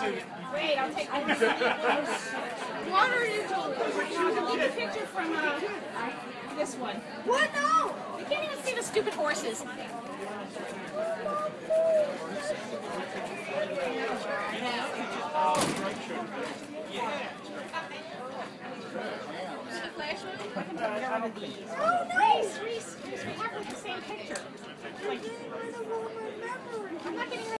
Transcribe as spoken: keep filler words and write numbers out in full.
Wait, I'll take this. What are you doing? Take a picture from uh, this one. What? No! You can't even see the stupid horses. Oh, nice! Reese, Reese, we have like the same picture. Like, I'm not getting